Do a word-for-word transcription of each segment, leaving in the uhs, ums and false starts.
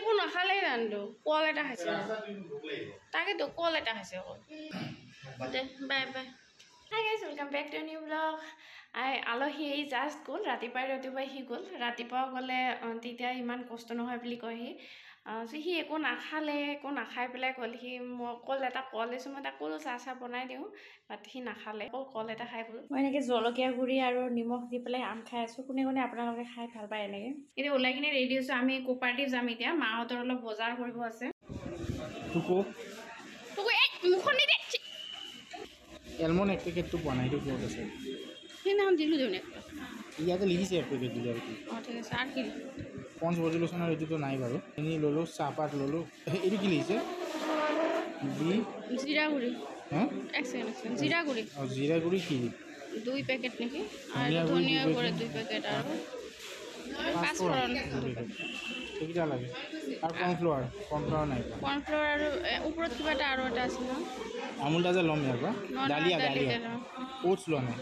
একো নাখালে জানো কল এটা খাইছে তাকেতো কল এটা খাইছে অকল দে bye bye hi guys welcome back to new blog আই আলহী এই জাষ্ট গ'ল ৰাতিপুৱাই ৰাতিপুৱাই সি গ'ল ৰাতিপুৱা গ'লে তেতিয়া ইমান কষ্ট নহয় বুলি কয় সি সি একো নাখালে একো নাখাই পেলাই গ'ল সি মই কল এটা কল লৈছোঁ মই তাক ক'লোঁ চাহ চাহ বনাই দিওঁ বাট সি নাখালে অকল কল এটা খাই গ'ল মই এনেকৈ জলকীয়া গুড়ি আৰু নিমখ দি পেলাই আম খাই আছোঁ কোনে কোনে আপোনালোকে খাই ভাল পায় এনেকৈ এতিয়া ওলাই কিনে ৰেডি হৈছোঁ আমি কোপাৰ্টি যাম এতিয়া মাহঁতৰ অলপ বজাৰ কৰিব আছে টুকু টুকু এই মুখখন নিদে এলমন এক পেকেটটো পোৱা নাই এইটো ক'ত আছে সেইদিনাখন দিলোঁ দিওঁ ইয়াতে লিখিছে এক পেকেট দিলে আৰু কি অঁ ঠিক আছে আৰু কি পঞ্চ বডি লোচনৰ এইটোতো নাই বাৰু এনেই ল'লোঁ চাহপাত ল'লোঁ এইটো কি লিখিছে বি জিৰা গুড়ি হা এক ছেকেণ্ড এক ছেকেণ্ড জিৰা গুড়ি অঁ জিৰা গুড়ি কি দুই পেকেট নেকি ধনিয়া আৰু গুড়ি ধনিয়া দুই গুড়ি পেকেট। দুই পেকেট আৰু পাঁচফোৰণ পাঁচফোৰণ সেইকেইটা লাগে আৰু কৰ্ণফ্লাৱাৰ কৰ্ণফ্লাৱাৰ নাই পোৱা কৰ্ণফ্লাৱাৰ আৰু এ, ওপৰত কিবা এটা আৰু এটা আছে ন আমুল তাজা ল'ম ইয়াৰ পৰা নহয়, ডালিয়া ডালিয়া, ডালিয়া ডালিয়া। ওটছ লোৱা নাই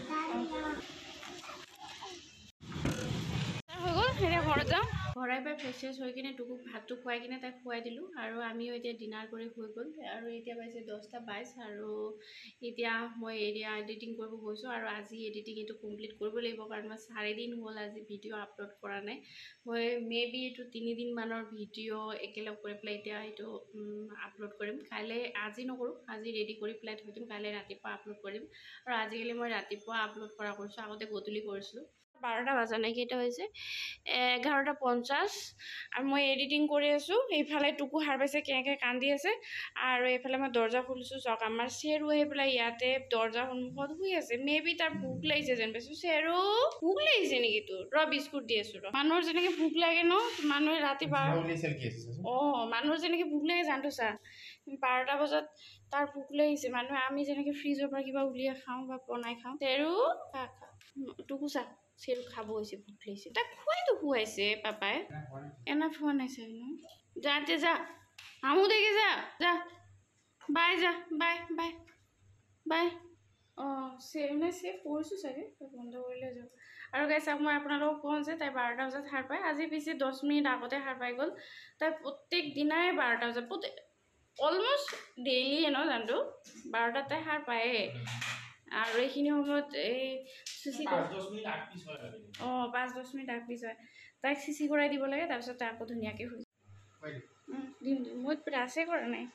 হৈ গ'ল এতিয়া ঘৰত যাওঁ ঘৰাই পাই ফ্ৰেছ ফ্ৰেছ হৈ কিনে টুকুক ভাতটো খুৱাই কিনে তাক খুৱাই দিলোঁ আৰু আমিও এতিয়া ডিনাৰ কৰি হৈ গ'ল আৰু এতিয়া পাইছে দহটা বাইছ আৰু এতিয়া মই এতিয়া এডিটিং কৰিব গৈছোঁ আৰু আজি এডিটিং এইটো কমপ্লিট কৰিব লাগিব কাৰণ মই চাৰিদিন হ'ল আজি ভিডিঅ' আপলোড কৰা নাই মই মে' বি এইটো তিনিদিনমানৰ ভিডিঅ' একেলগ কৰি পেলাই এতিয়া এইটো আপলোড কৰিম কাইলৈ আজি নকৰোঁ আজি ৰেডি কৰি পেলাই থৈ দিম কাইলৈ ৰাতিপুৱা আপলোড কৰিম আৰু আজিকালি মই ৰাতিপুৱা আপলোড কৰা কৰিছোঁ আগতে গধূলি কৰিছিলোঁ বাৰটা বজা নাই কেইটা হৈছে এঘাৰটা পঞ্চাছ আৰু মই এডিটিং কৰি আছোঁ এইফালে টুকু সাৰ পাইছে কেনেকৈ কান্দি আছে আৰু এইফালে মই দৰ্জা খুলিছোঁ চাওক আমাৰ চেৰু আহি পেলাই ইয়াতে দৰ্জাৰ সন্মুখত শুই আছে মে বি তাৰ ভোক লাগিছে যেন পাইছোঁ চেৰু ভোক লাগিছে নেকি তোৰ ৰ বিস্কুট দি আছোঁ ৰ মানুহৰ যেনেকৈ ভোক লাগে ন মানুহে ৰাতি বাৰ অঁ মানুহৰ যেনেকৈ ভোক লাগে জানতো চা বাৰটা বজাত তাৰ ভোক লাগিছে মানুহে আমি যেনেকৈ ফ্ৰিজৰ পৰা কিবা উলিয়াই খাওঁ বা বনাই খাওঁ চেৰু খা খা টুকু চা চেৰু খাব হৈছে ভোক লাগিছে তাক খুৱাইতো খুৱাইছে পাপাই এনা খোৱা নাই চাগে ন যা তে যা আমো দেখি যা যা বাই যা বাই বাই বাই অঁ চেৰু নে চেভ কৰিছোঁ চাগে বন্ধ কৰিলে যাওক আৰু গাইছ চাওক মই আপোনালোকক কওঁ যে তাই বাৰটা বজাত সাৰ পায় আজি পিছে দহ মিনিট আগতে সাৰ পাই গ'ল তাই প্ৰত্যেক দিনাই বাৰটা বজাত প্ৰত্যেক অলমষ্ট ডেইলিয়ে ন জানটো বাৰটাত তাই সাৰ পায়েই আৰু এইখিনি সময়ত এই চিচি অঁ পাঁচ দহ মিনিট আগ পিছ হয় তাইক চিচি কৰাই দিব লাগে তাৰপিছত তাই আকৌ ধুনীয়াকৈ শুই দিম দিম মই ব্ৰাছে কৰা নাই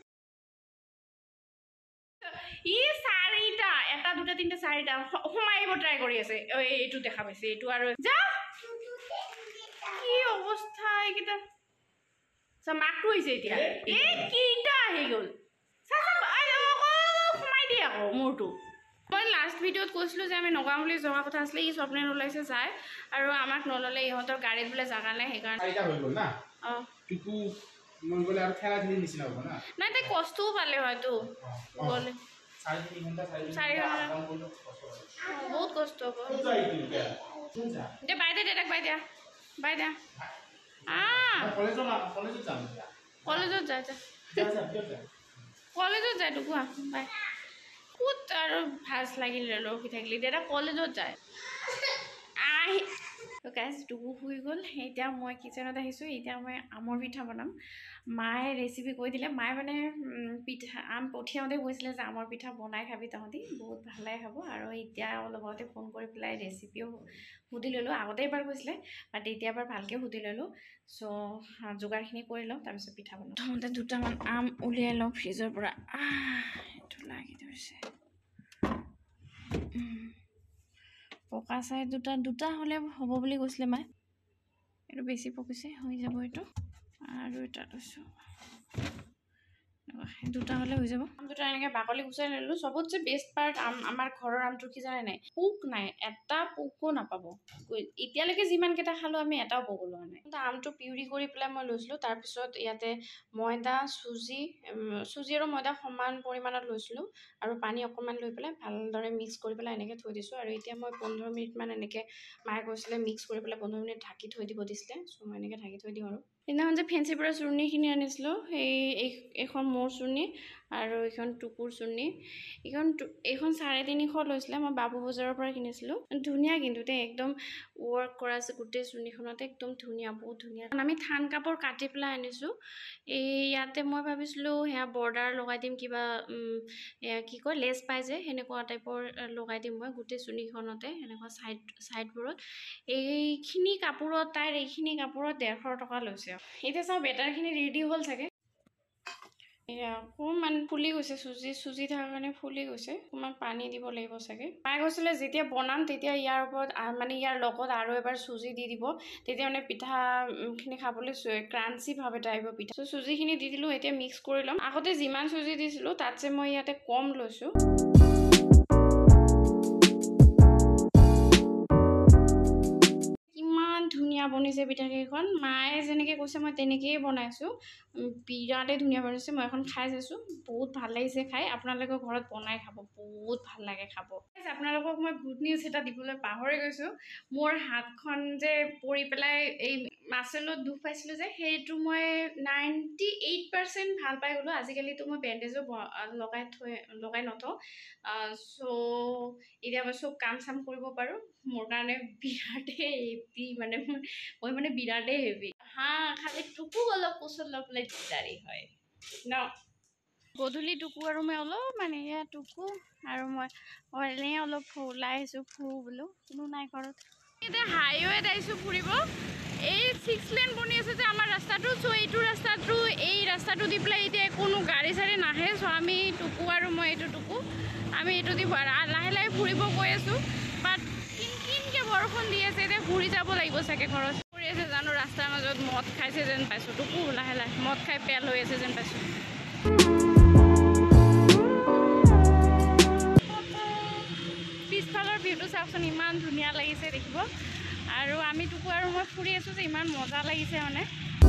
ই চাৰিটা এটা দুটা তিনিটা চাৰিটা সোমাই আহিব ট্ৰাই কৰি আছে এইটো দেখা পাইছে এইটো আৰু যা কি অৱস্থা এইকেইটা চা মাকটো হৈছে এতিয়া এই কেইটা আহি গ'ল সোমাই দিয়ে আকৌ মোৰটো মই লাষ্ট ভিডিঅ'ত কৈছিলোঁ যে আমি নগাঁও বুলি যোৱা কথা আছিলে ই স্বপ্নে ওলাইছে যায় আৰু আমাক নল'লে ইহঁতৰ গাড়ীত বোলে জাগা নাই সেইকাৰণে অঁ নাই তাই কষ্টও পালে হয়তো গ'লে চাৰি ঘণ্টা বহুত কষ্ট হ'ব দে বাই দে দেউতাক বাই দিয়া বাই দিয়া কলেজত যায় যা কলেজত যায় টুকুৰা বাই ক'ত আৰু ভাজ লাগিল ৰখি থাকিলি দাদা কলেজত যায় আহি গাইজ টুকু শুই গ'ল এতিয়া মই কিচেনত আহিছোঁ এতিয়া মই আমৰ পিঠা বনাম মায়ে ৰেচিপি কৈ দিলে মায়ে মানে পিঠা আম পঠিয়াওঁতে কৈছিলে যে আমৰ পিঠা বনাই খাবি তহঁতি বহুত ভাল লাগে খাব আৰু এতিয়া অলপ আগতে ফোন কৰি পেলাই ৰেচিপিও সুধি ল'লোঁ আগতে এবাৰ কৈছিলে বাট এতিয়া এবাৰ ভালকৈ সুধি ল'লোঁ চ' যোগাৰখিনি কৰি লওঁ তাৰপিছত পিঠা বনাওঁ প্ৰথমতে দুটামান আম উলিয়াই লওঁ ফ্ৰিজৰ পৰা এইটো লাগি ধৰিছে পকা চাই দুটা দুটা হ'লে হ'ব বুলি কৈছিলে মায়ে এইটো বেছি পকিছে হৈ যাব এইটো আৰু এটা লৈছোঁ দুটা হ'লে হৈ যাব আম দুটা এনেকৈ বাকলি গুচাই ল'লোঁ চবতছে বেষ্ট পাৰ্ট আম আমাৰ ঘৰৰ আমটোৰ কি জানে নাই পোক নাই এটা পোকো নাপাব এতিয়ালৈকে যিমানকেইটা খালোঁ আমি এটাও পোক ওলোৱা নাই আমটো পিউৰি কৰি পেলাই মই লৈছিলোঁ তাৰপিছত ইয়াতে ময়দা চুজি চুজি আৰু ময়দা সমান পৰিমাণত লৈছিলোঁ আৰু পানী অকণমান লৈ পেলাই ভালদৰে মিক্স কৰি পেলাই এনেকৈ থৈ দিছোঁ আৰু এতিয়া মই পোন্ধৰ মিনিটমান এনেকৈ মায়ে কৈছিলে মিক্স কৰি পেলাই পোন্ধৰ মিনিট ঢাকি থৈ দিব দিছিলে চ' মই এনেকৈ ঢাকি থৈ দিওঁ আৰু সেইদিনাখন যে ফেঞ্চিৰ পৰা চুৰণিখিনি আনিছিলোঁ সেই এইখন মোৰ মোৰ চুৰ্ণি আৰু এইখন টুকুৰ চুৰ্ণি। এইখন এইখন চাৰে তিনিশ লৈছিলে, মই বাবু বজাৰৰ পৰা কিনিছিলোঁ। ধুনীয়া কিন্তু দেই, একদম ৱৰ্ক কৰা আছে গোটেই চুৰ্ণিখনতে, একদম ধুনীয়া, বহুত ধুনীয়া। আমি থান কাপোৰ কাটি পেলাই আনিছোঁ। এই ইয়াতে মই ভাবিছিলোঁ সেয়া বৰ্ডাৰ লগাই দিম, কিবা কি কয় লেছ পাই যে সেনেকুৱা টাইপৰ লগাই দিম মই গোটেই চুৰ্ণিখনতে, এনেকুৱা চাইড চাইডবোৰত। এইখিনি কাপোৰত তাইৰ এইখিনি কাপোৰত ডেৰশ টকা লৈছে। এতিয়া চাওঁ বেটাৰখিনি ৰেডি হ'ল চাগে। এয়া অকণমান ফুলি গৈছে, চুজি চুজি থকাৰ কাৰণে ফুলি গৈছে, অকণমান পানী দিব লাগিব চাগে। মায়ে কৈছিলে যেতিয়া বনাম তেতিয়া ইয়াৰ ওপৰত মানে ইয়াৰ লগত আৰু এবাৰ চুজি দি দিব, তেতিয়া মানে পিঠাখিনি খাবলৈ ক্ৰাঞ্চি ভাৱ এটা আহিব পিঠা। চ' চুজিখিনি দি দিলোঁ, এতিয়া মিক্স কৰি ল'ম। আগতে যিমান চুজি দিছিলোঁ তাতছে মই ইয়াতে কম লৈছোঁ। কিমান ধুনীয়া বনিছে পিঠাকেইখন, মায়ে যেনেকৈ কৈছে মই তেনেকৈয়ে বনাইছোঁ। বিৰাটেই ধুনীয়া বনিছে, মই এখন খাই চাইছোঁ, বহুত ভাল লাগিছে খাই। আপোনালোকৰ ঘৰত বনাই খাব, বহুত ভাল লাগে খাব। আপোনালোকক মই গুড নিউজ এটা দিবলৈ পাহৰি গৈছোঁ। মোৰ হাতখন যে পৰি পেলাই এই মাচলত দুখ পাইছিলোঁ যে, সেইটো মই নাইণ্টি এইট পাৰ্চেণ্ট ভাল পাই গ'লোঁ। আজিকালিতো মই বেণ্ডেজো লগাই থৈ লগাই নথওঁ। চ' এতিয়া মই চব কাম চাম কৰিব পাৰোঁ। মোৰ কাৰণে বিৰাটেই হেভি, মানে মই মানে বিৰাটেই হেভি। হা খালি টুকু অলপ কোচত লৈ পেলাই দিগদাৰী হয় ন। গধূলি টুকু আৰু মই অলপ মানে এয়া টুকু আৰু মই এনেই অলপ ওলাই আহিছোঁ, ফুৰোঁ বোলো, কোনো নাই ঘৰত। এতিয়া হাইৱেত আহিছোঁ ফুৰিব। এই ছিক্স লেন বনি আছে যে আমাৰ ৰাস্তাটো, চ' এইটো ৰাস্তাটো এই ৰাস্তাটো দি পেলাই এতিয়া কোনো গাড়ী চাড়ী নাহে। চ' আমি টুকু আৰু মই এইটো টুকু আমি এইটো দি লাহে লাহে ফুৰিব গৈ আছোঁ। বাট কিন কিনকৈ বৰষুণ দি আছে, এতিয়া ঘূৰি যাব লাগিব চাগে ঘৰত। কৰি আছে জানো, ৰাস্তাৰ মাজত মদ খাইছে যেন পাইছোঁ, টুকু লাহে লাহে মদ খাই পেল হৈ আছে যেন পাইছোঁ। পিছফালৰ ভিউটো চাওকচোন, ইমান ধুনীয়া লাগিছে দেখিব। আৰু আমি টুকু আৰু মই ফুৰি আছোঁ যে ইমান মজা লাগিছে মানে।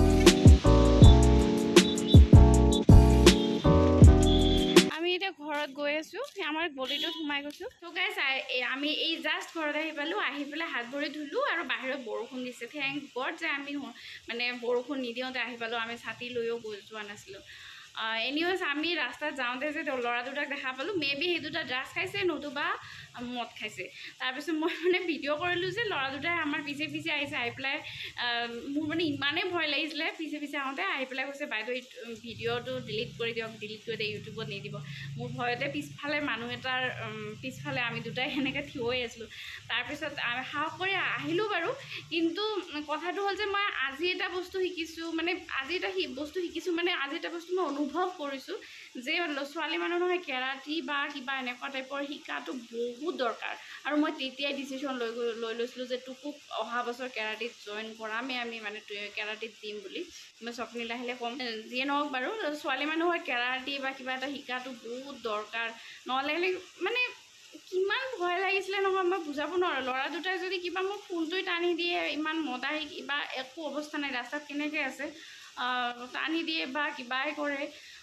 আমি এতিয়া ঘৰত গৈ আছোঁ, আমাৰ গলিটোত সোমাই গৈছোঁ। ত' গাইছ আমি এই জাষ্ট ঘৰত আহি পালোঁ, আহি পেলাই হাত ভৰি ধুলোঁ আৰু বাহিৰত বৰষুণ দিছে। থেংক গড যে আমি মানে বৰষুণ নিদিওঁতে আহি পালোঁ, আমি ছাতি লৈও গৈ যোৱা নাছিলোঁ। এনিৱেজ আমি ৰাস্তাত যাওঁতে যে ল'ৰা দুটাক দেখা পালোঁ, মে বি সেই দুটা ড্ৰাগছ খাইছে নতুবা মদ খাইছে। তাৰপিছত মই মানে ভিডিঅ' কৰিলোঁ যে ল'ৰা দুটাই আমাৰ পিছে পিছে আহিছে, আহি পেলাই মোৰ মানে ইমানেই ভয় লাগিছিলে পিছে পিছে আহোঁতে, আহি পেলাই কৈছে বাইদেউ ভিডিঅ'টো ডিলিট কৰি দিয়ক, ডিলিট কৰি দিয়ে, ইউটিউবত নিদিব। মোৰ ভয়তে পিছফালে মানুহ এটাৰ পিছফালে আমি দুটাই সেনেকৈ থিয় হৈ আছিলোঁ। তাৰপিছত সাহস কৰি আহিলোঁ বাৰু, কিন্তু কথাটো হ'ল যে মই আজি এটা বস্তু শিকিছোঁ, মানে আজি এটা বস্তু শিকিছোঁ মানে আজি এটা বস্তু মই অনুভৱ কৰিছোঁ যে ছোৱালী মানুহ নহয় কেৰাটী বা কিবা এনেকুৱা টাইপৰ শিকাটো বহুত দৰকাৰ। আৰু মই তেতিয়াই ডিচিশ্যন লৈ লৈ লৈছিলোঁ যে তোকো অহা বছৰ কেৰাটীত জইন কৰামেই আমি, মানে কেৰাটীত দিম বুলি। মই স্বপ্নীল আহিলে ক'ম, যিয়ে নহওক বাৰু ছোৱালী মানুহৰ কেৰাটী বা কিবা এটা শিকাটো বহুত দৰকাৰ। নহ'লে মানে কিমান ভয় লাগিছিলে নহয়, মই বুজাব নোৱাৰোঁ। ল'ৰা দুটাই যদি কিবা মোক ফোনটোৱে টানি দিয়ে, ইমান মদাহী কিবা একো অৱস্থা নাই, ৰাস্তাত কেনেকৈ আছে টানি দিয়ে বা কিবাই কৰে,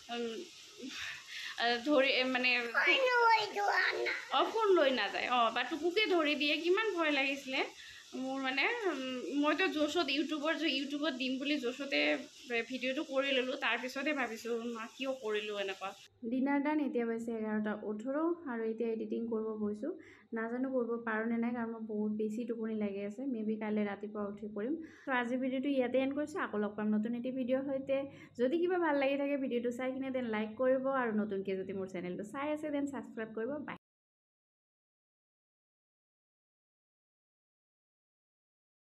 ধৰি মানে অঁ ফোন লৈ নাযায়, অঁ বা টুকুকে ধৰি দিয়ে, কিমান ভয় লাগিছিলে মোৰ। মানে মইতো জোচত ইউটিউবৰ ইউটিউবত দিম বুলি জোচতে ভিডিঅ'টো কৰি ল'লোঁ, তাৰপিছতে ভাবিছোঁ মা কিয় কৰিলোঁ এনেকুৱা। ডিনাৰ ডান, এতিয়া পাইছে এঘাৰটা ওঠৰ আৰু এতিয়া এডিটিং কৰিব গৈছোঁ। নাজানো কৰিব পাৰোঁ নে নাই, কাৰণ মই বহুত বেছি টোপনি লাগি আছে। মে বি কাইলৈ ৰাতিপুৱা উঠি কৰিম। ত' আজিৰ ভিডিঅ'টো ইয়াতে এণ্ড কৰিছোঁ, আকৌ লগ পাম নতুন এটি ভিডিঅ'ৰ সৈতে। যদি কিবা ভাল লাগি থাকে ভিডিঅ'টো চাই কিনে দেন লাইক কৰিব, আৰু নতুনকৈ যদি মোৰ চেনেলটো চাই আছে দেন ছাবস্ক্ৰাইব কৰিব। বাই।